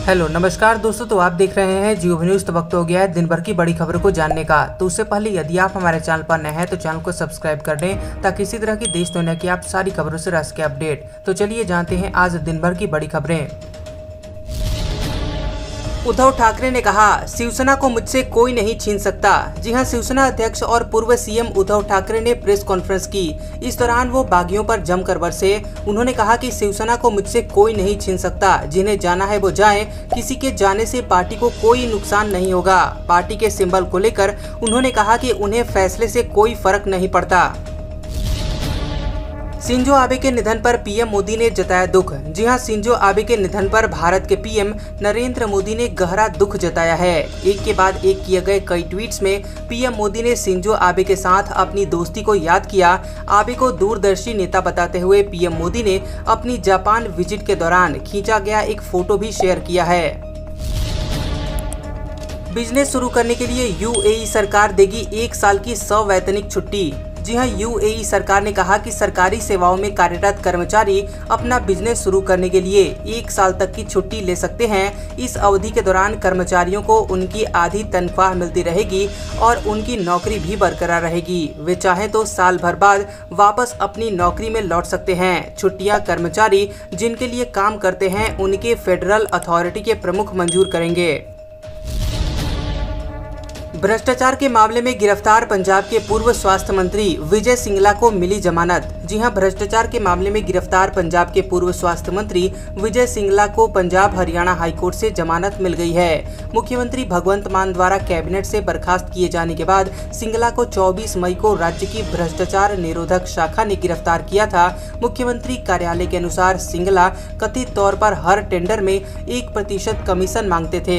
Hello नमस्कार दोस्तों, तो आप देख रहे हैं जियो न्यूज। तो वक्त हो गया है दिन भर की बड़ी खबरों को जानने का। तो उससे पहले यदि आप हमारे चैनल पर नए हैं तो चैनल को सब्सक्राइब कर दें ताकि इसी तरह की देश दुनिया की आप सारी खबरों से रह सके अपडेट। तो चलिए जानते हैं आज दिन भर की बड़ी खबरें। उद्धव ठाकरे ने कहा, शिवसेना को मुझसे कोई नहीं छीन सकता। जी हां, शिवसेना अध्यक्ष और पूर्व सीएम उद्धव ठाकरे ने प्रेस कॉन्फ्रेंस की। इस दौरान वो बागियों पर जमकर बरसे। उन्होंने कहा कि शिवसेना को मुझसे कोई नहीं छीन सकता। जिन्हें जाना है वो जाए, किसी के जाने से पार्टी को कोई नुकसान नहीं होगा। पार्टी के सिंबल को लेकर उन्होंने कहा कि उन्हें फैसले से कोई फर्क नहीं पड़ता। शिंजो आबे के निधन पर पीएम मोदी ने जताया दुख। जी हां, शिंजो आबे के निधन पर भारत के पीएम नरेंद्र मोदी ने गहरा दुख जताया है। एक के बाद एक किए गए कई ट्वीट्स में पीएम मोदी ने शिंजो आबे के साथ अपनी दोस्ती को याद किया। आबे को दूरदर्शी नेता बताते हुए पीएम मोदी ने अपनी जापान विजिट के दौरान खींचा गया एक फोटो भी शेयर किया है। बिजनेस शुरू करने के लिए यूएई सरकार देगी 1 साल की सवैतनिक छुट्टी। जी हां, यूएई सरकार ने कहा कि सरकारी सेवाओं में कार्यरत कर्मचारी अपना बिजनेस शुरू करने के लिए 1 साल तक की छुट्टी ले सकते हैं। इस अवधि के दौरान कर्मचारियों को उनकी आधी तनख्वाह मिलती रहेगी और उनकी नौकरी भी बरकरार रहेगी। वे चाहें तो साल भर बाद वापस अपनी नौकरी में लौट सकते हैं। छुट्टियां कर्मचारी जिनके लिए काम करते हैं उनके फेडरल अथॉरिटी के प्रमुख मंजूर करेंगे। भ्रष्टाचार के मामले में गिरफ्तार पंजाब के पूर्व स्वास्थ्य मंत्री विजय सिंगला को मिली जमानत। जी हां, भ्रष्टाचार के मामले में गिरफ्तार पंजाब के पूर्व स्वास्थ्य मंत्री विजय सिंगला को पंजाब हरियाणा हाईकोर्ट से जमानत मिल गई है। मुख्यमंत्री भगवंत मान द्वारा कैबिनेट से बर्खास्त किए जाने के बाद सिंगला को 24 मई को राज्य की भ्रष्टाचार निरोधक शाखा ने गिरफ्तार किया था। मुख्यमंत्री कार्यालय के अनुसार सिंगला कथित तौर पर हर टेंडर में 1% कमीशन मांगते थे।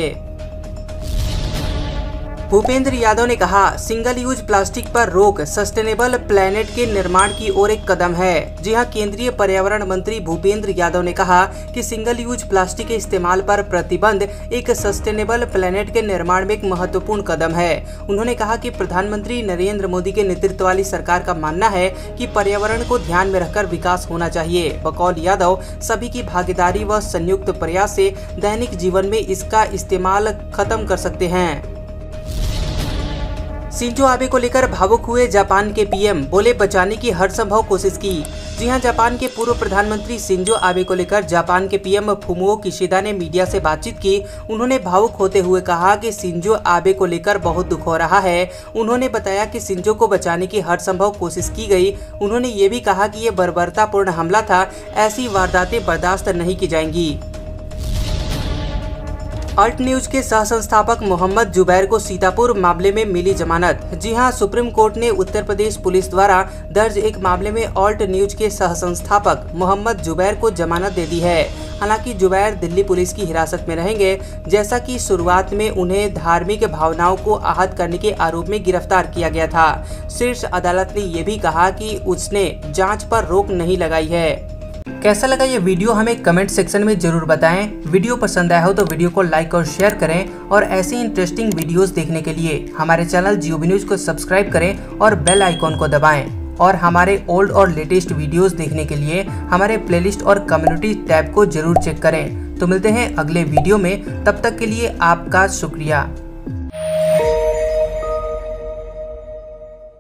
भूपेंद्र यादव ने कहा, सिंगल यूज प्लास्टिक पर रोक सस्टेनेबल प्लेनेट के निर्माण की ओर एक कदम है। जी हां, केंद्रीय पर्यावरण मंत्री भूपेंद्र यादव ने कहा कि सिंगल यूज प्लास्टिक के इस्तेमाल पर प्रतिबंध एक सस्टेनेबल प्लेनेट के निर्माण में एक महत्वपूर्ण कदम है। उन्होंने कहा कि प्रधानमंत्री नरेंद्र मोदी के नेतृत्व वाली सरकार का मानना है कि पर्यावरण को ध्यान में रखकर विकास होना चाहिए। बकौल यादव, सभी की भागीदारी व संयुक्त प्रयास से दैनिक जीवन में इसका इस्तेमाल खत्म कर सकते हैं। शिंजो आबे को लेकर भावुक हुए जापान के पीएम, बोले बचाने की हर संभव कोशिश की। जी हां, जापान के पूर्व प्रधानमंत्री शिंजो आबे को लेकर जापान के पीएम फुमिओ किशिदा ने मीडिया से बातचीत की। उन्होंने भावुक होते हुए कहा कि शिंजो आबे को लेकर बहुत दुख हो रहा है। उन्होंने बताया कि शिंजो को बचाने की हर संभव कोशिश की गई। उन्होंने ये भी कहा कि ये बर्बरतापूर्ण हमला था, ऐसी वारदातें बर्दाश्त नहीं की जाएंगी। अल्ट न्यूज के सह संस्थापक मोहम्मद जुबैर को सीतापुर मामले में मिली जमानत। जी हां, सुप्रीम कोर्ट ने उत्तर प्रदेश पुलिस द्वारा दर्ज एक मामले में अल्ट न्यूज के सह संस्थापक मोहम्मद जुबैर को जमानत दे दी है। हालांकि जुबैर दिल्ली पुलिस की हिरासत में रहेंगे, जैसा कि शुरुआत में उन्हें धार्मिक भावनाओं को आहत करने के आरोप में गिरफ्तार किया गया था। शीर्ष अदालत ने ये भी कहा कि उसने जाँच पर रोक नहीं लगाई है। कैसा लगा ये वीडियो हमें कमेंट सेक्शन में जरूर बताएं। वीडियो पसंद आया हो तो वीडियो को लाइक और शेयर करें और ऐसी इंटरेस्टिंग वीडियोस देखने के लिए हमारे चैनल जियो न्यूज को सब्सक्राइब करें और बेल आइकॉन को दबाएं। और हमारे ओल्ड और लेटेस्ट वीडियोस देखने के लिए हमारे प्लेलिस्ट और कम्युनिटी टैब को जरूर चेक करें। तो मिलते हैं अगले वीडियो में, तब तक के लिए आपका शुक्रिया।